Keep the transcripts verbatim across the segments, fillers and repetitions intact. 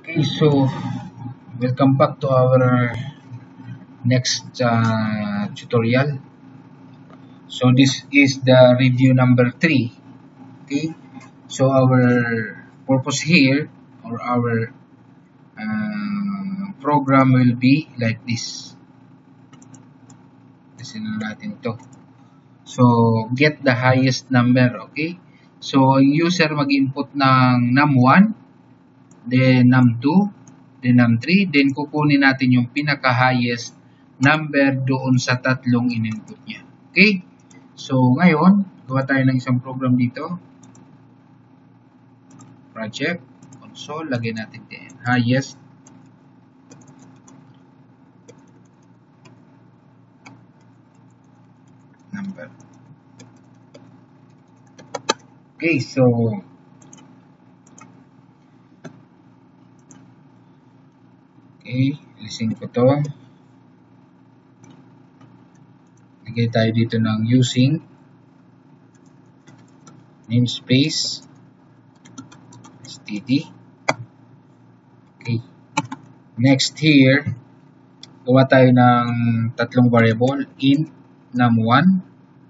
Okay, so welcome back to our next uh, tutorial. So this is the review number three. Okay, so our purpose here or our uh, program will be like this. Kasi na natin to. So get the highest number. Okay, so yung user mag-input ng num one, then num two, then num three, then kukunin natin yung pinaka-highest number doon sa tatlong in-input niya. Okay? So, ngayon, gawa tayo ng isang program dito. Project, console, lagay natin din highest number. Okay, so okay, alisin ko to. Lagay tayo dito ng using namespace std. Okay. Next here, gawa tayo ng tatlong variable, int num one,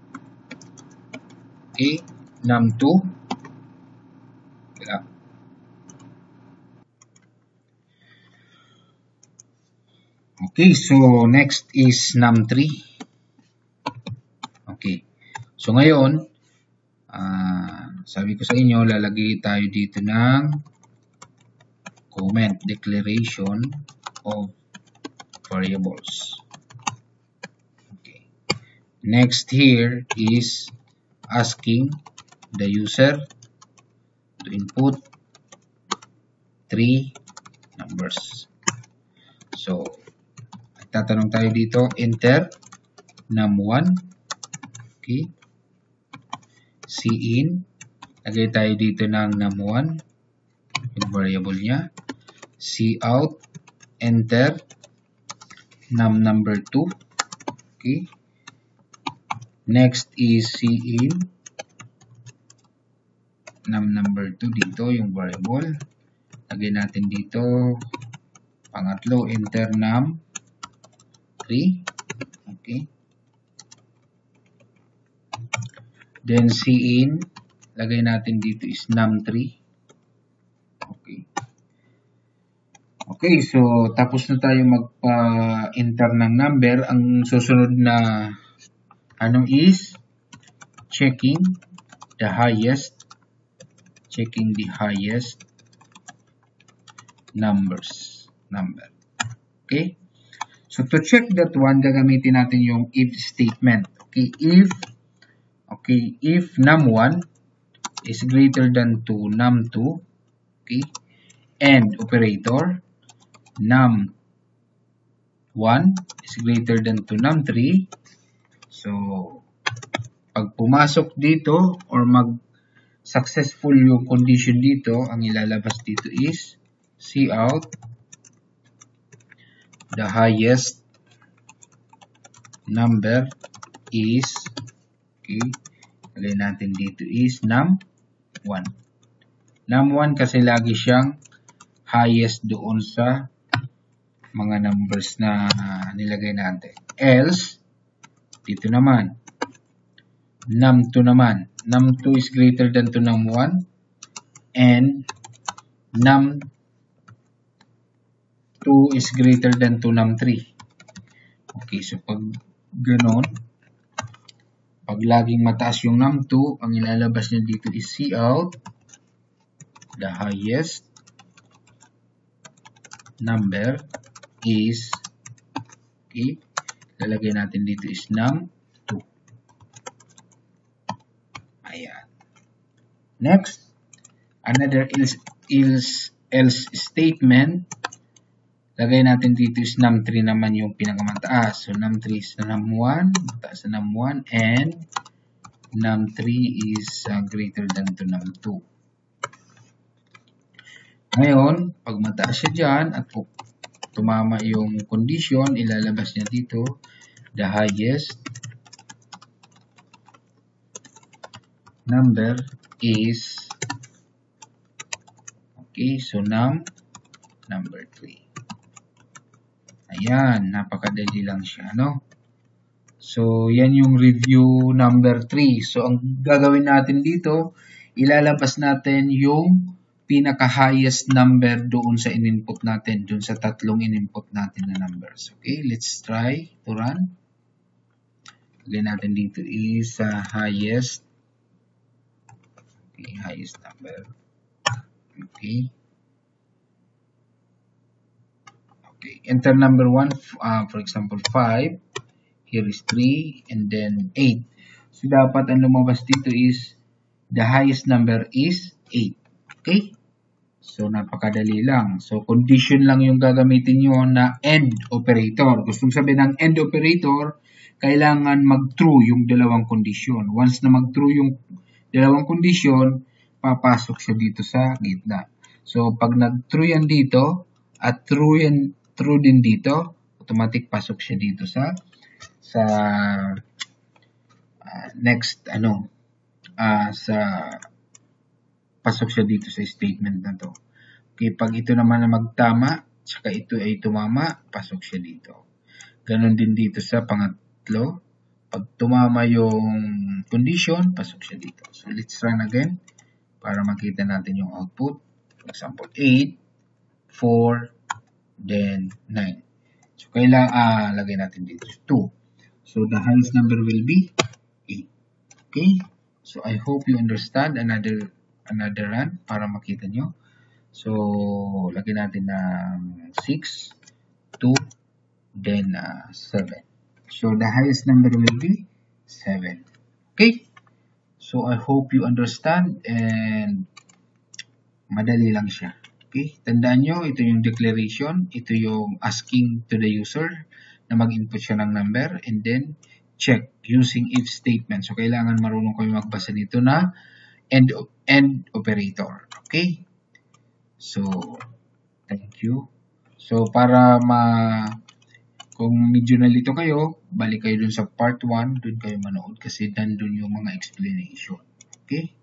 okay, num two, okay. Okay, so next is num three. Okay. So ngayon, uh, sabi ko sa inyo, lalagay tayo dito ng comment declaration of variables. Okay. Next here is asking the user to input three numbers. So, tatanong tayo dito, enter num one, okay, cin, lagay tayo dito ng num one, yung variable niya, cout, enter num number two, okay, next is cin, num number two dito, yung variable, lagay natin dito, pangatlo, enter num three, okay, then cin, lagay natin dito is num three, okay. Okay, so tapos na tayo magpa-enter ng number. Ang susunod na ano is checking the highest, checking the highest numbers, number, okay. So, to check that one, gagamitin natin yung if statement. Okay, if, okay, if num one is greater than to num two, okay, and operator, num one is greater than to num three. So, pag pumasok dito or mag successful yung condition dito, ang ilalabas dito is cout the highest number is, okay, lagay natin dito is num one. num one kasi lagi siyang highest doon sa mga numbers na nilagay natin. Else, dito naman, num two naman. num two is greater than to num one and num two is greater than to num three. Okay, so pag ganon, pag laging mataas yung num two, ang ilalabas niya dito is cout the highest number is, okay, lalagay natin dito is num two. Ayan. Next, another else, else, else statement. Lagay natin dito is num three naman yung pinakamataas. So, num three is num one, mataas na num one, and num three is uh, greater than to num two. Ngayon, pag mataas siya dyan at tumama yung condition, ilalabas niya dito the highest number is, okay, so num three. Ayan, napakadali lang siya, no? So, yan yung review number three. So, ang gagawin natin dito, ilalabas natin yung pinaka-highest number doon sa in-input natin, doon sa tatlong in-input natin na numbers. Okay, let's try to run. Lagyan natin dito is uh, highest. Okay, highest number. Okay. Okay, enter number one, uh, for example, five. Here is three, and then eight. So, dapat ang lumabas dito is, the highest number is eight. Okay? So, napakadali lang. So, condition lang yung gagamitin nyo na AND operator. Gustong sabihin ng AND operator, kailangan mag-true yung dalawang condition. Once na mag-true yung dalawang condition, papasok siya dito sa gitna. So, pag nag-true yan dito, at true yan true din dito, automatic pasok siya dito sa sa uh, next ano uh, sa pasok siya dito sa statement na to. Okay, pag ito naman na magtama, saka ito ay tumama, pasok siya dito. Ganon din dito sa pangatlo. Pag tumama yung condition, pasok siya dito. So let's run again para makita natin yung output. For example, eight, four, then nine. So, kailangan, ah, lagay natin dito, two. So, the highest number will be eight. Okay? So, I hope you understand another, another run para makita nyo. So, lagay natin ng six, two, then uh, seven. So, the highest number will be seven. Okay? So, I hope you understand and madali lang siya. Okay, tandaan nyo, ito yung declaration, ito yung asking to the user na mag-input siya ng number, and then check using if statement. So, kailangan marunong kayo magbasa nito na end, end operator. Okay? So, thank you. So, para ma, kung medyo nalito kayo, balik kayo dun sa part one, dun kayo manood kasi nandun yung mga explanation. Okay?